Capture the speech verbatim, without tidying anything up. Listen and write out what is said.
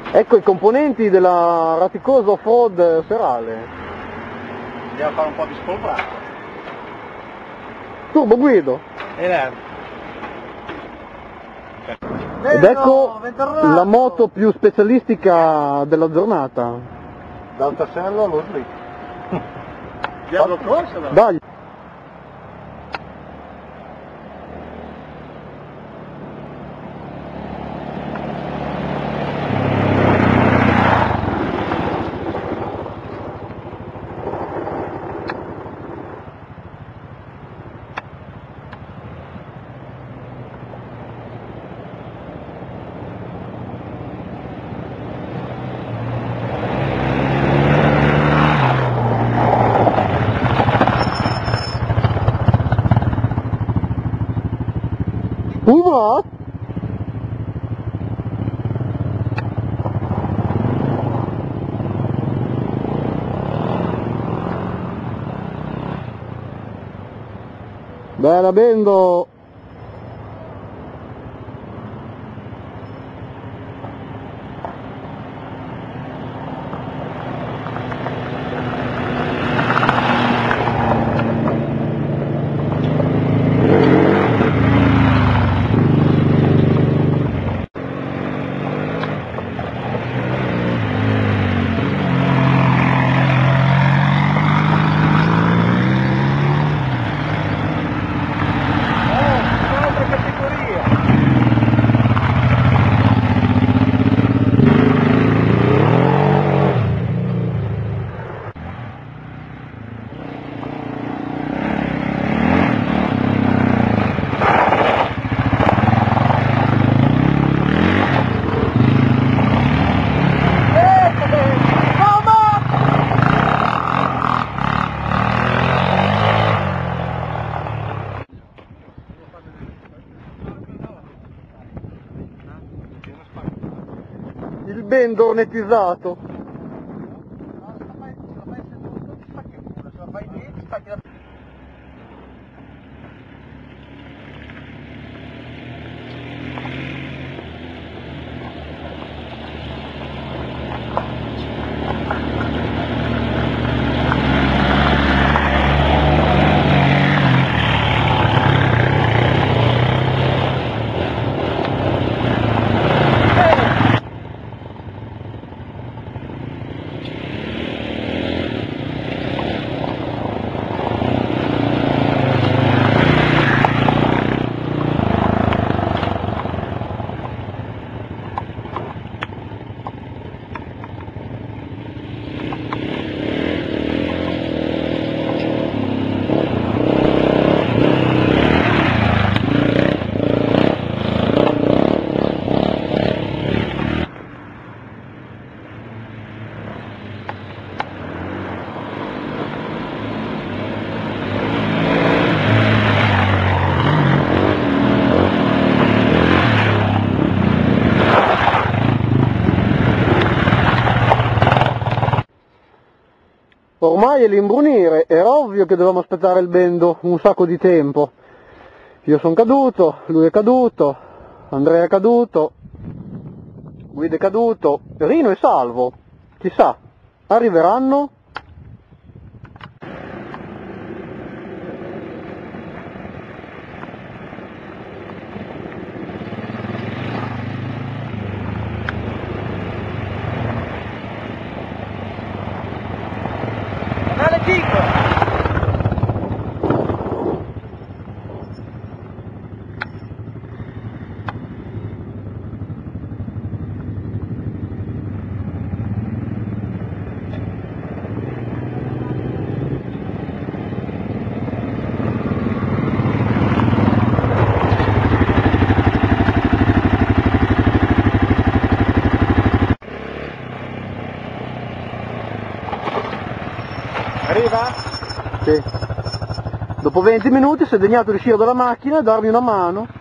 Ecco i componenti della raticosa off-road serale. Andiamo a fare un po' di spolverato. Turbo Guido. E là. Ed ecco la moto più specialistica della giornata. Dal tassello allo slick. Diavolo corsa? Dai. What? Bella Bendo! Il Bendo ornetizzato. Ormai è l'imbrunire, era ovvio che dovevamo aspettare il Bendo un sacco di tempo. Io sono caduto, lui è caduto, Andrea è caduto, Guido è caduto, Rino è salvo, chissà, arriveranno? Arriva? Sì. Dopo venti minuti si è degnato di uscire dalla macchina e darmi una mano.